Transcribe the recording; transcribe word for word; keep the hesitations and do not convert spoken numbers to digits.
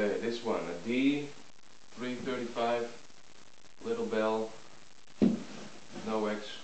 uh, this one, a D, three thirty-five, little bell, no X.